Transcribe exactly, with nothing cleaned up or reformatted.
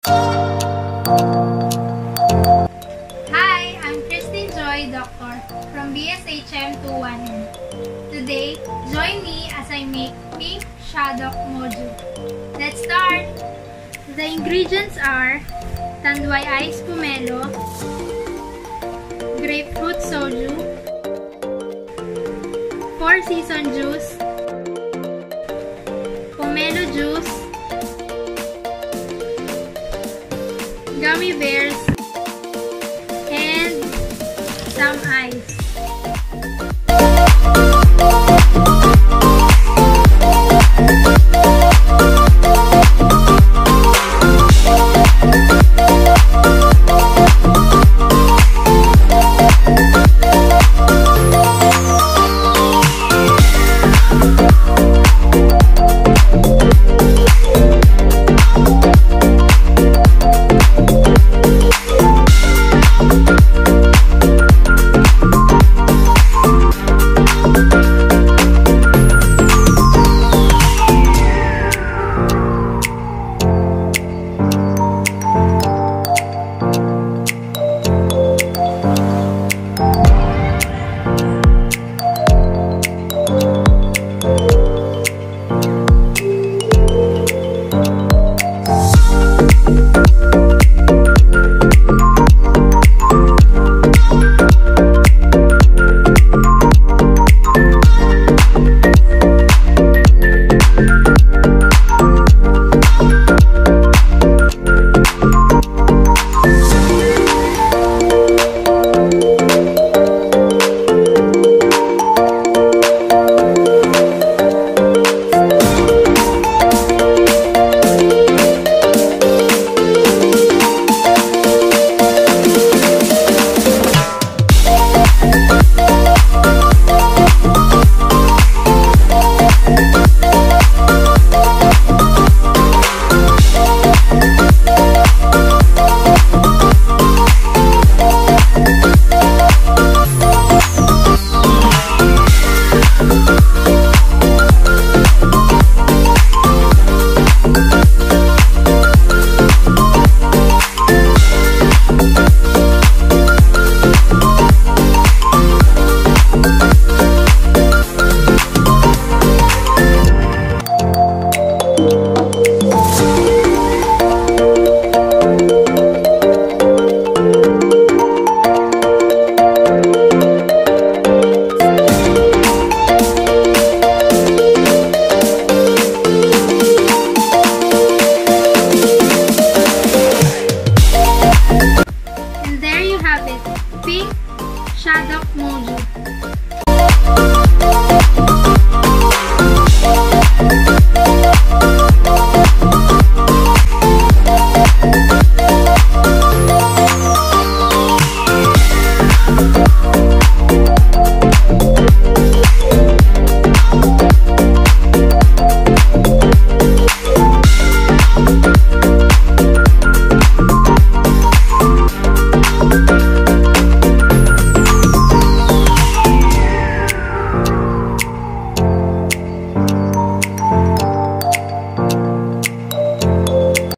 Hi, I'm Christine Joy, Doctor from B S H M two one N. Today, join me as I make pink shadok module. Let's start! The ingredients are tanduay ice pomelo, grapefruit soju, four season juice, pomelo juice, gummy bears, and some ice.